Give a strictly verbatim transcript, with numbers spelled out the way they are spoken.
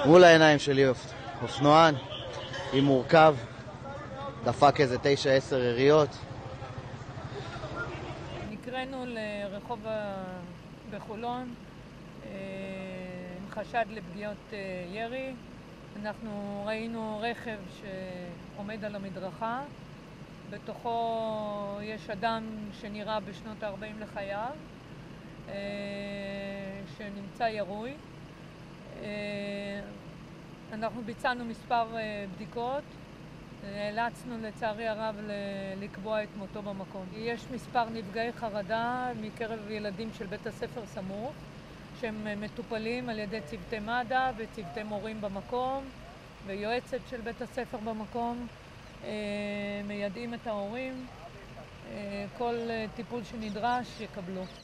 מול העיניים שלי אופנוען עם מורכב, דפק איזה תשע עשר יריות. נקראנו לרחוב בחולון עם חשד לפגיעות ירי. אנחנו ראינו רכב שעומד על המדרכה, בתוכו יש אדם שנראה בשנות ה-ארבעים לחייו, שנמצא ירוי. אנחנו ביצענו מספר בדיקות, נאלצנו לצערי הרב לקבוע את מותו במקום. יש מספר נפגעי חרדה מקרב ילדים של בית הספר סמוך, שהם מטופלים על ידי צוותי מד"א וצוותי מורים במקום, ויועצת של בית הספר במקום, מיידעים את ההורים, כל טיפול שנדרש יקבלו.